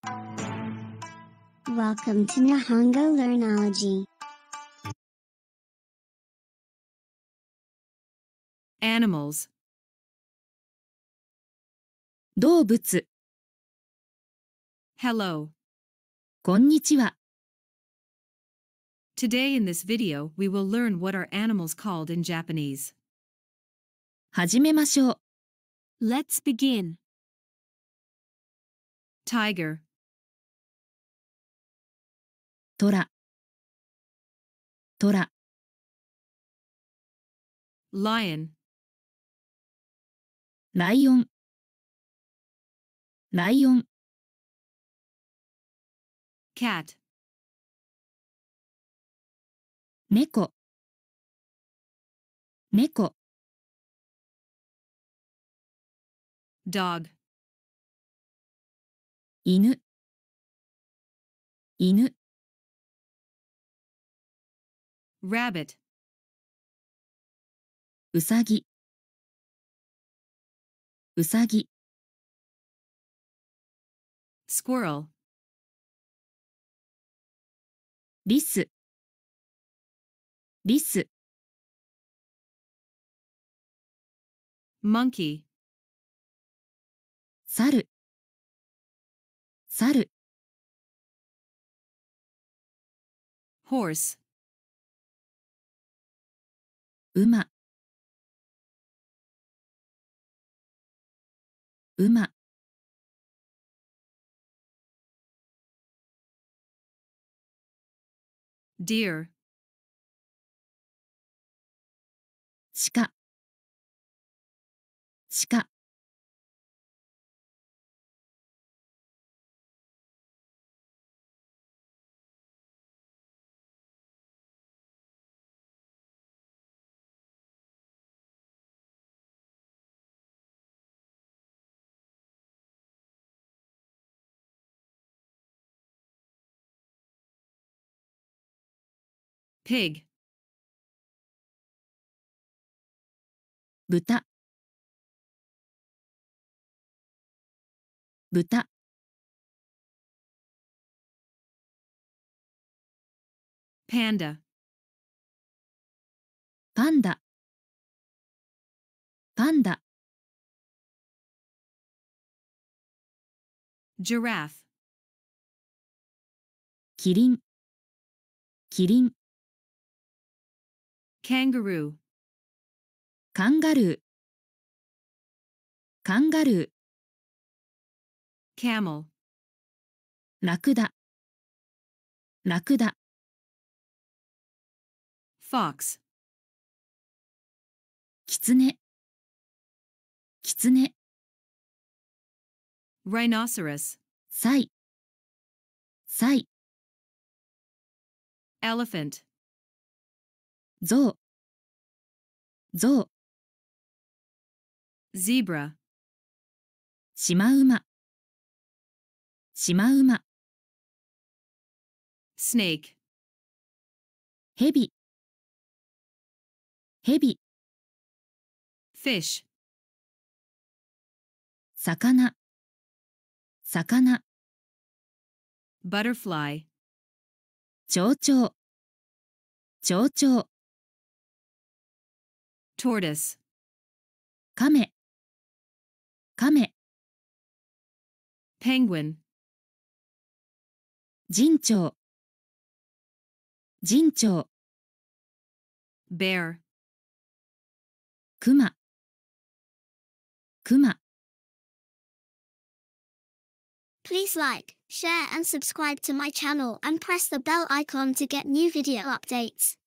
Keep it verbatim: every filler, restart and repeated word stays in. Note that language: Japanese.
Welcome to Nihongo Learnology. Animals. 動物、 Hello. こんにちは。 Today in this video, we will learn what are animals called in Japanese. 始めましょう。 Let's begin. Tiger, トラ、トラ、 lion, ライオン、ライオン、 cat, 猫、猫、 dog, 犬、犬、 rabbit, うさぎ、うさぎ、 squirrel, リス、リス、 monkey, 猿、猿、 horse, 馬、馬、 deer, 鹿、鹿、 pig, 豚、豚、 panda, パンダ、パンダ、 giraffe, キリン、キリン、 kangaroo, カンガルー、カンガルー、 camel, ラクダ、ラクダ、 fox, キツネ、キツネ、 rhinoceros, サイ、サイ、 elephant, ゾウ、ゾウ、 zebra, シマウマ、シマウマ、 snake, ヘビ、ヘビ、 fish, 魚、魚、 butterfly, 蝶々、蝶々、 tortoise, カメ、カメ、 penguin, ジンチョウ、ジンチョウ、 bear, クマ、クマ。 Please like, share and subscribe to my channel and press the bell icon to get new video updates.